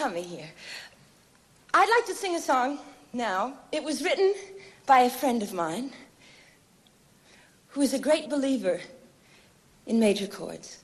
coming here. I'd like to sing a song now. It was written by a friend of mine who is a great believer in major chords.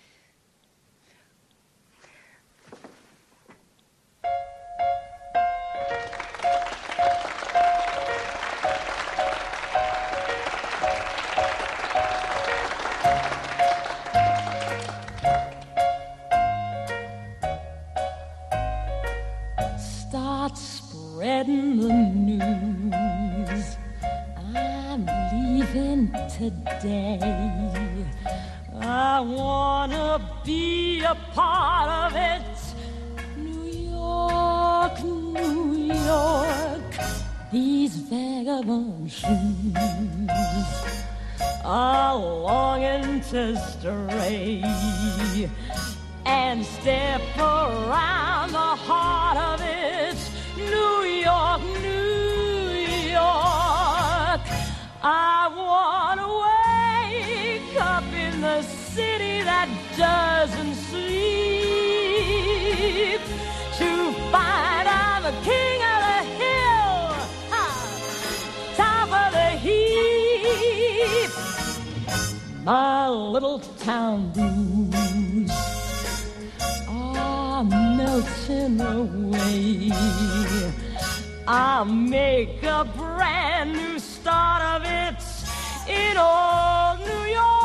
Start spreading the news. I'm leaving today. I wanna be a part of it. New York, New York, these vagabond shoes are longing to stray and step around the heart of it. New York, New York, I wanna wake up in the city that doesn't sleep, to find I'm the king of the hill, top of the heap. My little town blues are melting away. I'll make a brand new start of it in old New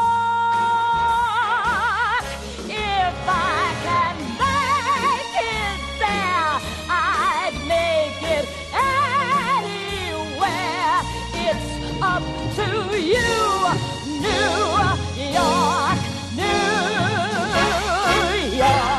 York. If I can make it there, I'd make it anywhere. It's up to you, New York, New York.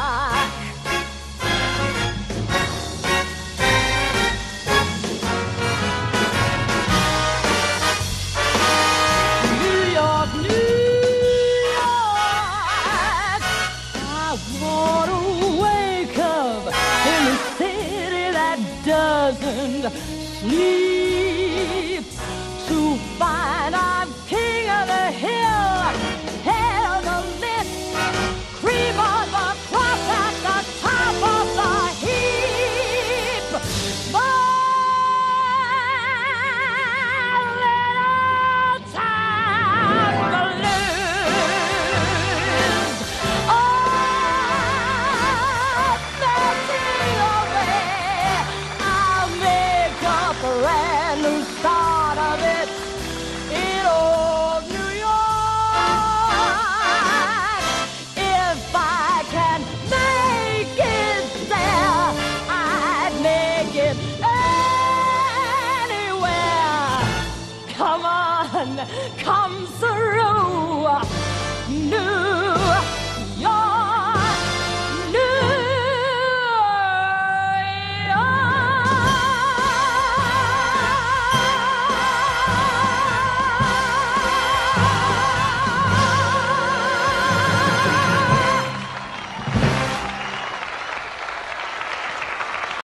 Doesn't sleep, to find I'm king of the hill, head of the list, cream on the crop at the top of the heap. My little town blues are melting away. Brand new start of it